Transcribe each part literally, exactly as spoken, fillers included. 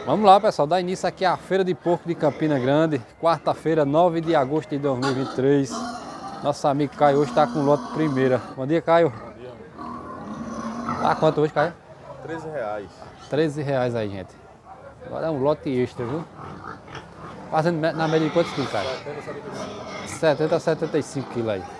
Vamos lá, pessoal, dá início aqui à Feira de Porco de Campina Grande, quarta-feira, nove de agosto de dois mil e vinte e três. Nosso amigo Caio hoje está com lote primeira. Bom dia, Caio. Bom dia. Tá quanto hoje, Caio? treze reais. treze reais aí, gente. Agora é um lote extra, viu? Fazendo na média de quantos quilos, Caio? setenta a setenta e cinco quilos aí.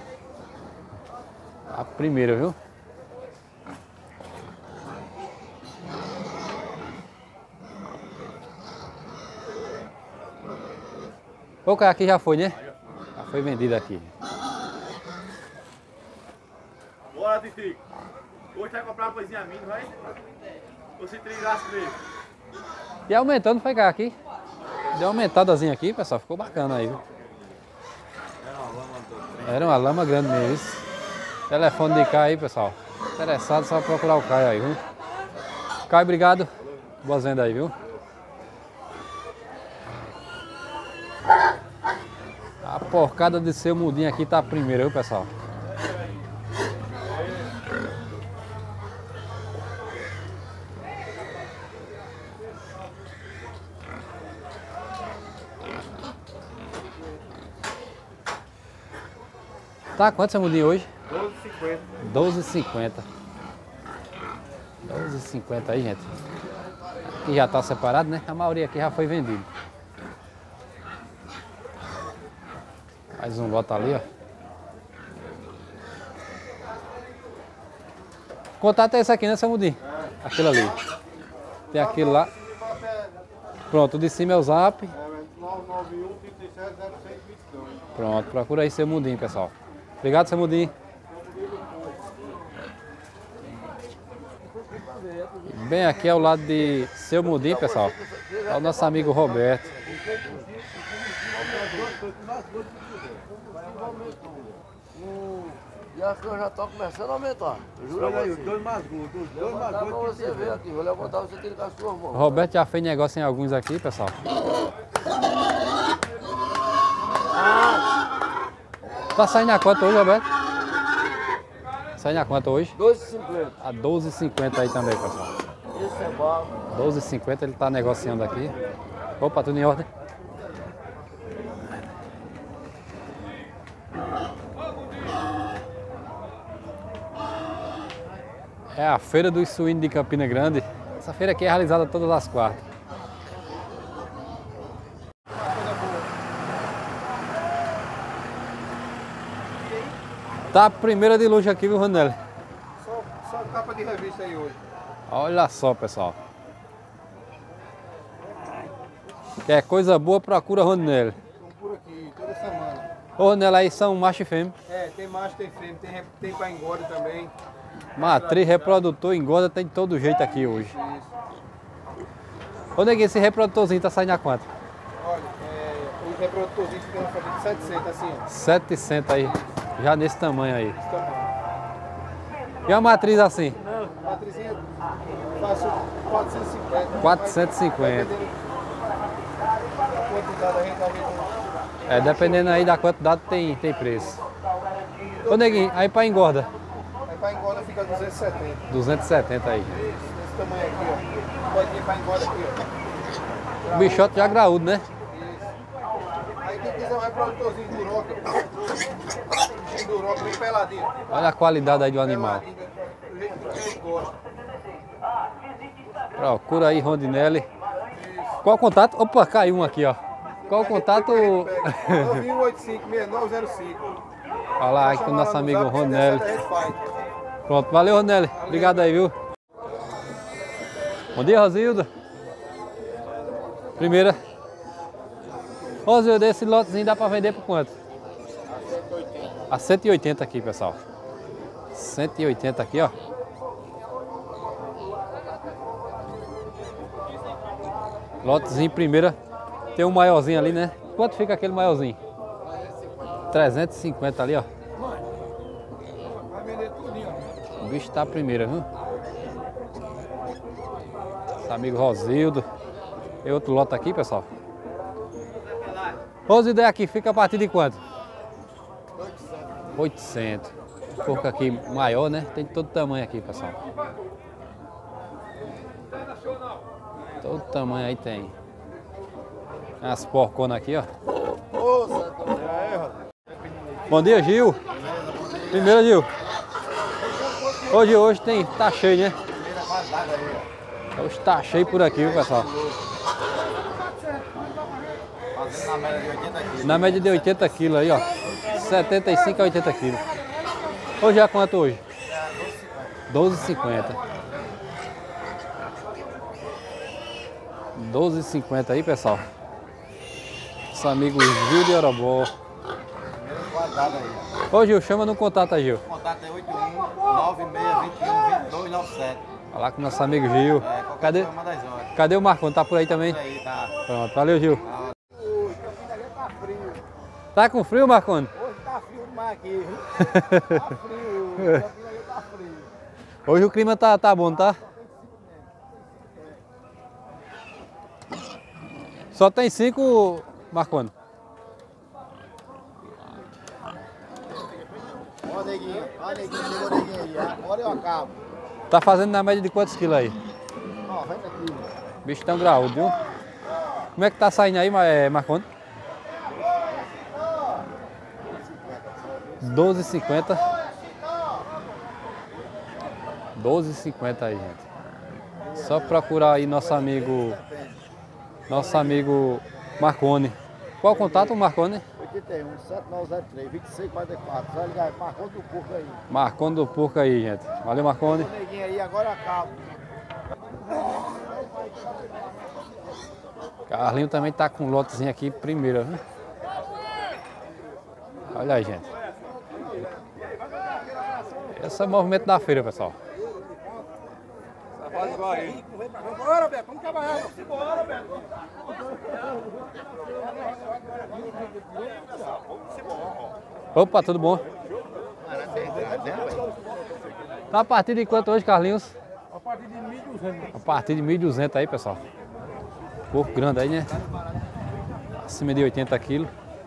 A primeira, viu? O cara aqui já foi, né? Já foi vendido aqui. Bora, Titi. Hoje vai comprar uma coisinha minha, vai? Ou se trilhasse mesmo? E aumentando, foi cá aqui. Deu uma aumentadazinha aqui, pessoal. Ficou bacana aí, viu? Era uma lama do trem. Era uma lama grande mesmo. Isso. Telefone de Caio aí, pessoal. Interessado, só procurar o Caio aí, viu? Caio, obrigado. Boas vendas aí, viu? A porcada de seu mudinho aqui tá a primeira, viu, pessoal? Tá quanto seu mudinho hoje? doze e cinquenta. doze e cinquenta. doze e cinquenta aí, gente. Aqui já tá separado, né? A maioria aqui já foi vendido. Mais um lote ali, ó. O contato é esse aqui, né, seu mudinho? É. Aquele ali. Tem aquele lá. Pronto, o de cima é o zap. nove nove um, trinta e sete, zero seis, vinte e dois. Pronto, procura aí seu mudinho, pessoal. Obrigado, seu mudinho. Bem aqui ao lado de seu mudinho, pessoal. É o nosso amigo Roberto. E as coisas já estão começando a aumentar. Jura aí, os dois mais gordos, os dois mais gordos. Vou você ver aqui, vou levantar você tem com as suas mãos. Roberto já fez negócio em alguns aqui, pessoal. Tá saindo a quanto hoje, Roberto? Saindo a quanto hoje? doze e cinquenta. A doze e cinquenta aí também, pessoal. Esse é baixo. doze e cinquenta ele tá negociando aqui. Opa, tudo em ordem? É a Feira dos Suínos de Campina Grande. Essa feira aqui é realizada todas as quartas. Tá a primeira de luxo aqui, viu, Ronelli? Só, só capa de revista aí hoje. Olha só, pessoal. Quer coisa boa, procura Ronelli. Estão por aqui, toda semana. Ô, Ronelli, aí são macho e fêmea. É, tem macho, tem fêmea, tem, re- tem pra engorda também. Matriz, reprodutor, engorda, tem de todo jeito aqui hoje. Ô, neguinho, esse reprodutorzinho tá saindo a quanto? Olha, é, o reprodutorzinho fica na faixa de setecentos, assim, ó. setecentos aí, já nesse tamanho aí. Esse tamanho. E a matriz assim? A matrizinha faço quatrocentos e cinquenta. quatrocentos e cinquenta. A quantidade a gente aumenta. É, dependendo aí da quantidade tem, tem preço. Ô, neguinho, aí pra engorda? Aí pra engorda fica duzentos e setenta. duzentos e setenta aí. Isso, desse tamanho aqui, ó. Pode ir pra engorda aqui, ó. O bichote já graúdo, né? Isso. Aí quem quiser um reprodutorzinho de duroca, um duroca bem peladinho. Olha a qualidade aí do animal. Peladinho, do jeito que a gente gosta. Procura aí, Rondinelli. Qual o contato? Opa, caiu um aqui, ó. Qual o contato? nove um oito cinco, seis nove zero cinco. Olha lá, aqui com o nosso amigo Ronelli. Pronto, valeu, Ronelli. Obrigado aí, viu? Bom dia, Rosilda. Primeira. Rosilda, esse lotezinho dá pra vender por quanto? A cento e oitenta aqui, pessoal. cento e oitenta aqui, ó. Lotezinho primeira. Tem um maiorzinho ali, né? Quanto fica aquele maiorzinho? trezentos e cinquenta ali, ó. Vai vender tudinho, ó. O bicho tá a primeira, viu? Esse amigo Rosildo. Tem outro lote aqui, pessoal. Rosildo, é aqui, fica a partir de quanto? oitocentos. Porco aqui maior, né? Tem de todo tamanho aqui, pessoal. Todo tamanho aí tem. As porconas aqui, ó. Bom dia, Gil. Primeiro, Gil. Hoje, hoje tem, tá cheio, né? Hoje tá cheio por aqui, viu, pessoal? Na média de oitenta quilos aí, ó. setenta e cinco a oitenta quilos. Hoje é quanto hoje? doze e cinquenta. doze e cinquenta aí, pessoal. Nosso amigo Gil de Orobó. Ô Gil, chama no contato aí, Gil. O contato é oito um nove seis dois um dois dois nove sete. Falar com nosso amigo Gil. É, Cadê, cadê o Marconi? Tá por aí também? Por aí, tá. Pronto, valeu, Gil. Tá com frio, Marconi? Hoje tá frio demais aqui, viu? Tá frio, tá frio. Hoje o clima tá, tá bom, tá? Só tem cinco, Marconi. Ó, neguinho, ó, neguinho, chegou neguinho aí. Agora eu acabo. Tá fazendo na média de quantos quilos aí? noventa quilos. Bicho tão graúdo, viu? Como é que tá saindo aí, é, Marconi? doze e cinquenta. doze e cinquenta aí, gente. Só procurar aí nosso amigo, nosso amigo Marconi. Qual o contato, Marconi? oitenta e um, sete nove zero três, vinte e seis quarenta e quatro. Vai ligar, Marconi do Porco aí. Marconi do Porco aí, gente. Valeu, Marconi. O neguinho aí, agora eu acabo. Carlinho também tá com um lotezinho aqui primeiro, viu? Olha aí, gente. Esse é o movimento da feira, pessoal. Bora, Beto, vamos trabalhar. Bora, Beto. Opa, tudo bom? Tá a partir de quanto hoje, Carlinhos? A partir de mil e duzentos. A partir de mil e duzentos aí, pessoal. Porco grande aí, né? Acima de oitenta quilos.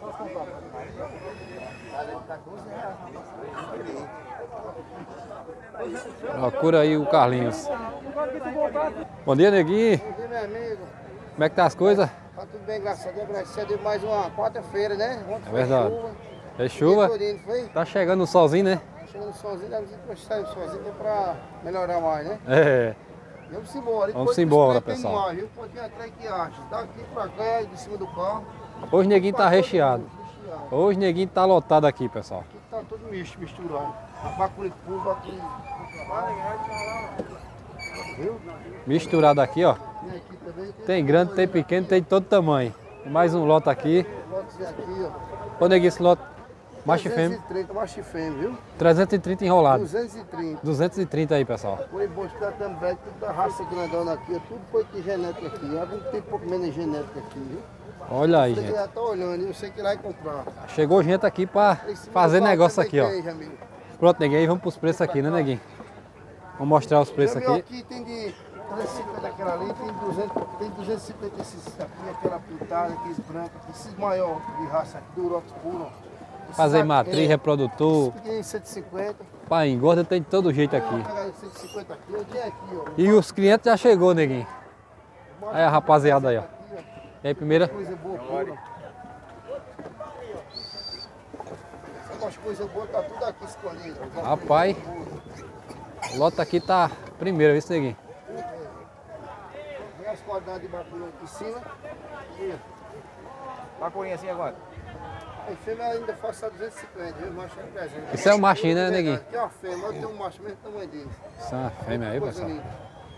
Procura aí o Carlinhos. Bom dia, neguinho. Bom dia, meu amigo. Como é que tá as coisas? Tá tudo bem, graças a Deus. Graças a Deus, mais uma quarta-feira, né? Ontem É foi verdade. chuva. É chuva? Todinho, foi? Tá chegando o solzinho, né? Chegando sozinho, deve dizer que vai sair sozinho que é pra melhorar mais, né? É. Vamos embora. Vamos embora, pessoal. Mais, viu? Pode vir atrás que acha. Daqui pra cá, de cima do carro. Hoje o neguinho tá Pra todo recheado. mundo, recheado. Hoje o neguinho tá lotado aqui, pessoal. Aqui tá tudo misto, misturado. Bacuricu, bacuri. Viu? Misturado aqui, ó. Tem aqui também. Tem grande, tem pequeno, tem de todo tamanho. Mais um lote aqui. Lotes aqui, ó. Ô, neguinho, esse lote macho e fêmea. trezentos e trinta, macho e fêmea, viu? trezentos e trinta enrolado. duzentos e trinta. duzentos e trinta aí, pessoal. Foi bom estar também, tudo da raça grandona aqui, ó. Tudo foi de genética aqui. Algum tem pouco menos genética aqui, viu? Olha aí, Você gente. já tá olhando e você que vai comprar. Chegou gente aqui pra Esse fazer meu negócio carro aqui, ó. também tem, amigo. Pronto, neguinho, aí vamos pros preços aqui, né, neguinho? Vamos mostrar os preços Já viu aqui. aqui tem de trezentos e cinquenta aquela ali, tem duzentos, tem duzentos e cinquenta esses aqui, aquela pintada, aqueles brancos, esses maior de raça aqui, do Urox puro. Esses Fazer aqui, matriz, é, reprodutor, esses pequenininhos cento e cinquenta. pai engorda, tem de todo jeito aqui. Vou pegar esse cento e cinquenta aqui, eu tinha aqui, ó. E os clientes já chegou, neguinho. Aí a rapaziada aí, ó. Aqui, ó. E aí, primeira? Coisa boa, pura. Essas coisas boas tá tudo aqui escondido. Rapaz, o lote aqui tá primeiro, viu, neguinho? Vem as cordadas de bacuri aqui em cima. Bacurinha assim agora? A fêmea ainda faz só duzentos e cinquenta, viu? Macho é trezentos. Isso é um machinho, né, neguinho? Aqui é uma fêmea, eu tenho um macho mesmo tamanho dele. Isso é uma fêmea aí, Coisa pessoal. linda.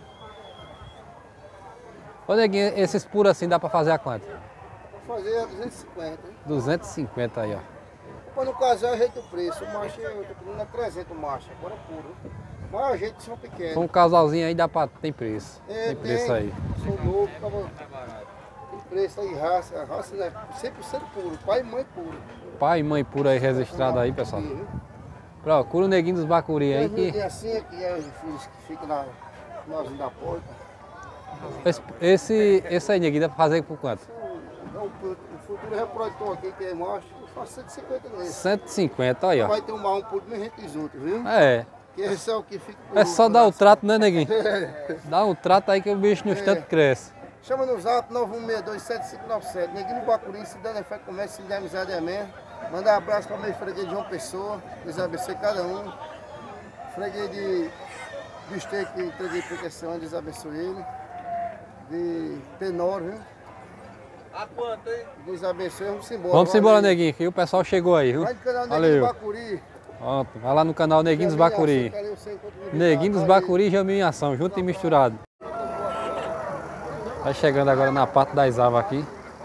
Ô, neguinho, esses puros assim dá pra fazer a quanto? Vou fazer a duzentos e cinquenta. Hein? duzentos e cinquenta aí, ó. Para no casal, ajeita o preço. O macho, eu tô pedindo a trezentos o macho, agora é puro. Mas a gente são pequenos. Com um casalzinho aí dá pra... tem preço. É, Tem preço aí. Sou novo, tava... tem preço aí, raça. Raça, né? cem por cento puro. Pai e mãe puro. Pai e mãe pura aí registrado aí, pessoal. Procura o neguinho dos bacuri aí que... Tem assim, aqui é os filhos que ficam na nozinha da porta. Esse, esse, esse aí, neguinho, dá pra fazer por quanto? Então, o futuro reprodutor aqui, que é macho, eu faço cento e cinquenta nesse. cento e cinquenta, aí, ó. Vai ter um mal um puro mesmo entre os outros, viu? É. Que esse é o que fica É só dar o trato, né, neguinho? É. Dá um trato aí que o bicho no instante cresce. Chama no zap nove um seis dois sete cinco nove sete. Neguinho do Bacuri, se der fé, comércio, se der amizade é mesmo. Mandar um abraço para o meu freguês de João Pessoa. Deus abençoe cada um. Freguês de, de Esteio que entreguei proteção, Deus abençoe ele. De Tenor, viu? A quanto, hein? Deus abençoe, vamos embora. Vamos embora, Neguinho, que o pessoal chegou aí, viu? Vai no canal Valeu. Neguinho do Bacuri. Pronto, vai lá no canal Neguinho dos Bacuri. Neguinho dos Bacuri e Jamil em ação, junto e misturado. Vai chegando agora na parte das aves aqui.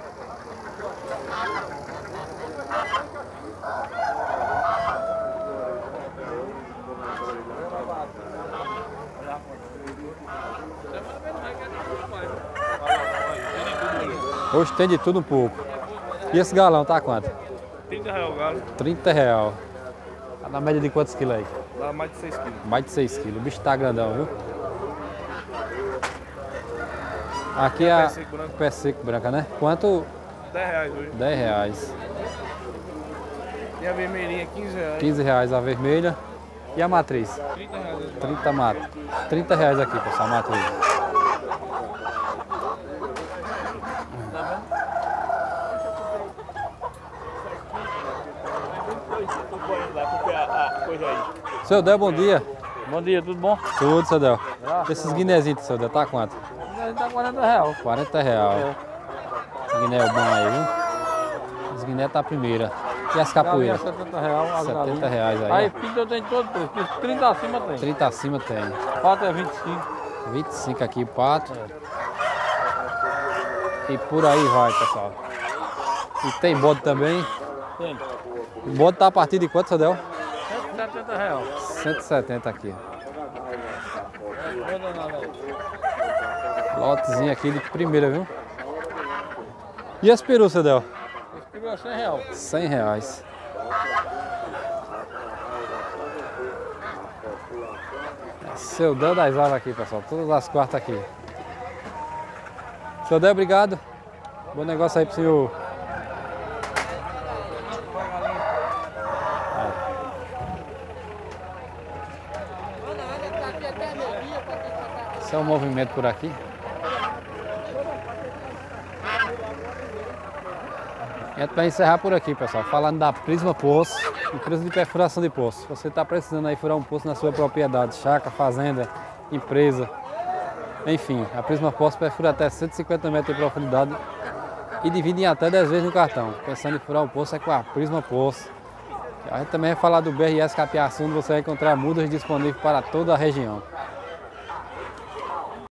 Hoje tem de tudo um pouco. E esse galão tá quanto? trinta reais o galo. trinta reais. Tá na média de quantos quilos aí? Dá mais de seis quilos. Mais de seis quilos. O bicho tá grandão, viu? Aqui é a Pé seco branco. pé seco branca, né? Quanto? dez reais hoje. dez reais. E a vermelhinha, quinze reais. quinze reais a vermelha. E a matriz? trinta reais. trinta mata. trinta reais aqui, pessoal, a matriz. Seu Del, bom dia. Bom dia, tudo bom? Tudo, seu Del. Esses guinézinhos, seu Del, tá quanto? Tá quarenta reais. quarenta reais. Esse guiné é bom aí, viu? Os guiné tá a primeira. E as capoeiras? setenta reais. setenta reais aí. Aí ó. pinto eu tenho todo preço. trinta acima tem. trinta acima tem. Pato é vinte e cinco. vinte e cinco aqui, pato. E por aí vai, pessoal. E tem bode também. Tem. O bode tá a partir de quanto, seu Del? cento e setenta reais. cento e setenta aqui. Manda nada aí. Lotezinho aqui de primeira, viu? E as perus, seu Del? Esse peru é cem reais. cem reais. Seu Del das aves aqui, pessoal. Todas as quartas aqui. Seu Del, obrigado. Bom negócio aí pro senhor. Esse é o movimento por aqui. É para encerrar por aqui, pessoal, falando da Prisma Poço, empresa de perfuração de poço. Se você está precisando aí furar um poço na sua propriedade, chácara, fazenda, empresa, enfim, a Prisma Poço perfura até cento e cinquenta metros de profundidade e divide em até dez vezes no cartão. Pensando em furar um poço é com a Prisma Poço. A gente também vai falar do B R S Capiaçu, onde você vai encontrar mudas disponíveis para toda a região.